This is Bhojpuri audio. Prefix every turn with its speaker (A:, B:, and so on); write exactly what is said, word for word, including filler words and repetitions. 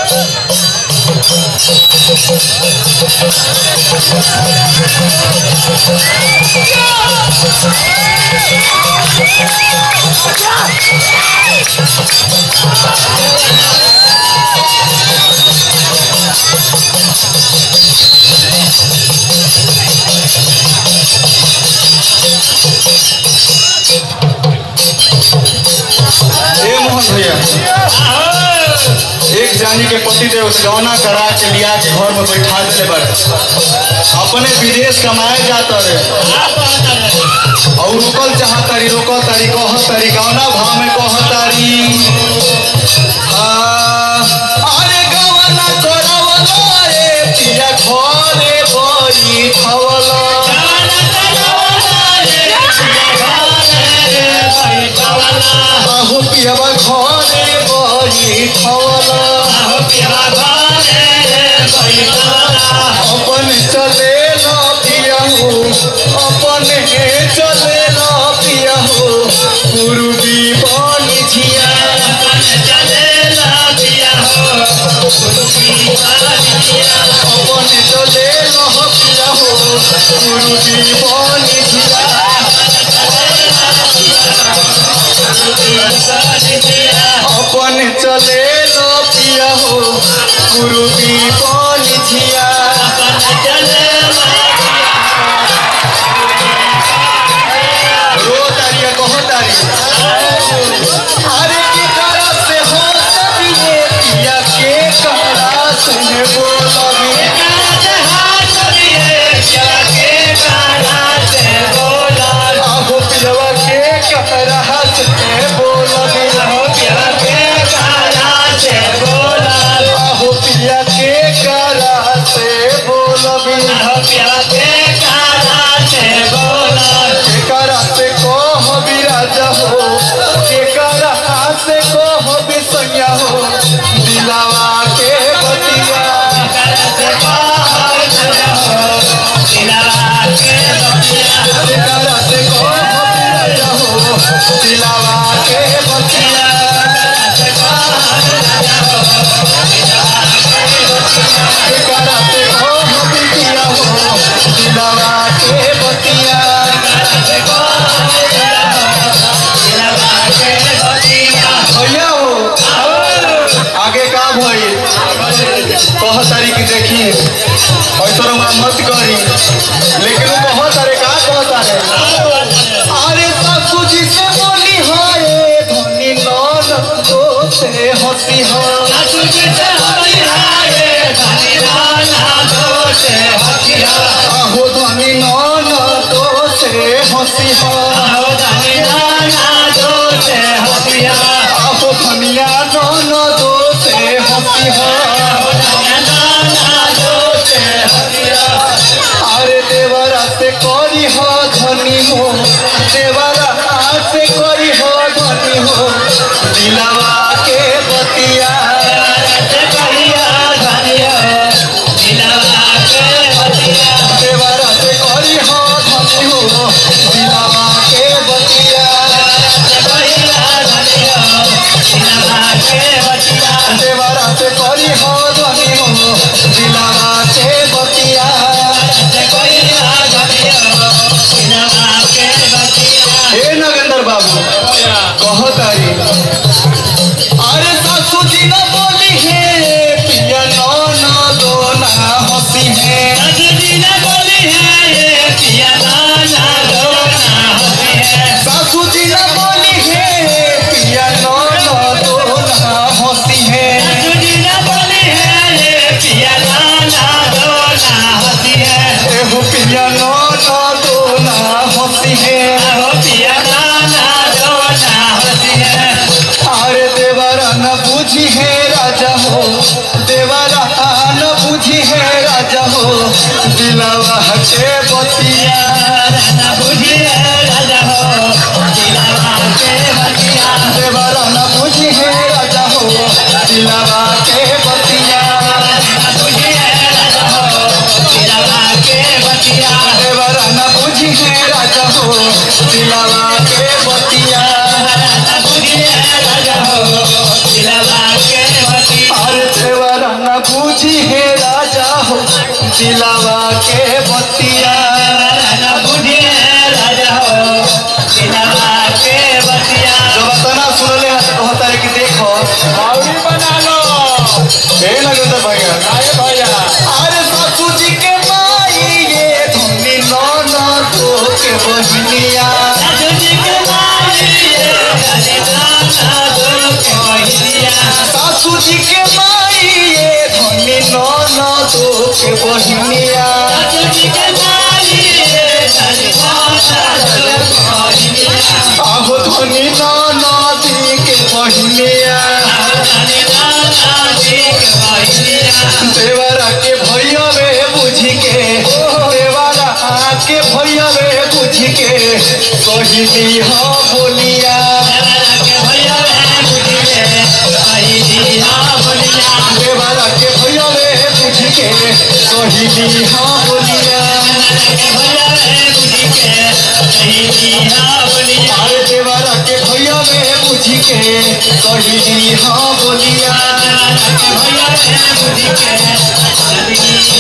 A: एक जानी के पति देव गौना करा के लिया के घर में बैठा दिले बड़े अपने विदेश कमाए जाता रहे और रुकल चाहतारी रोकल तारी कह तारी गौना भाव में कह तारी अरे गौना करावला रे पिया घरे बैठवला बाहु पियावा घरे अपन चले ला पिया हो अपने चले ला पिया हो गुरु दीवान जिया अपन चले ला पिया हो गुरु दीवान जिया अपन चले ला पिया हो गुरु दीवान जिया अपन चले लो पिया हो गुरु दीवान जिया अपन चले रो तारिया कहो तारी अरे की करा से हो सभी पिया के करा से बोलबी पिया के करा से बोला आहो पिलवा के करा से बोलबी पिया के कारा से बोलबी पिया के कारा से बोला के कारा से कह भी राजा हो के कारा से कह भी सैया हो दिलावा के बतिया कारा से कह राजा हो दिलावा के बतिया के कारा से कह भी राजा हो दिलावा के बतिया आगे का भई कह तारी की देखी ऐसा मत करी लेकिन कह तारे का कह तारे अरे सासू जी से बोली हाय धनी नौन तो से हंसी हो सासू जी से बोली हाय धनी नौन तो से हंसी हो आहो धनी नौन तो से हंसी हो आहो धनी नौन तो से हंसी हो आहो धनिया नौन तो से हंसी हो आहो धनिया नौन तो से हंसी हो अरे देवरा से करी हो धनी हो देवरा से करी हो धनी हो दिलावा के बतिया से करिया धनी हो दिलावा के बतिया देवरा से करी हो धनी हो दिलावा के बतिया से करिया धनी हो दिलावा के बतिया देवरा से करी हो धनी हो दिलावा के बतिया से करिया धनी हो दिलावा के बतिया हे नगेंद्र बाबू कह तारी अरे सासू जी न बोली है पिया नौन दोना हंसी है सासू जी न बोली है पिया नौन दोना हंसी है सासू जी न बोली है पिया नौन दोना हंसी है सासू जी न बोली है पिया नौन दोना हंसी है एहो पिया नौन दोना हंसी है एहो पिया नौन दोना हंसी है अरे देवरा न बुझी है राजा हो देवरा न बुझी है राजा हो दिलावा के बतिया न बुझी है राजा हो दिलावा के बतिया देवरा न बुझी है राजा हो दिलावा के बतिया न बुझी है राजा हो दिलावा के बतिया देवरा न बुझी है राजा हो दिलावा के बतिया न बुझी है राजा हो दिलावा के बतिया अरे देवरा बतिया जो बताना सुनले कहता है कि देखो
B: बना लो
A: ए लगे तो भैया
B: भैया
A: अरे सासू जी के माई ये धनी नौना तो के बहनिया सासू जी के माई ये धनी नौना तो के बहनिया आहो धनी नौना दी के बहनिया देवरा के भैया वे बुझी के देवरा के भैया वे बुझी के कहली हाँ बोलिया देवरा के भैया वे बुझी के कहली हाँ बोलिया अरे देवरा के भैया वे बुझी के कहली हाँ बोलिया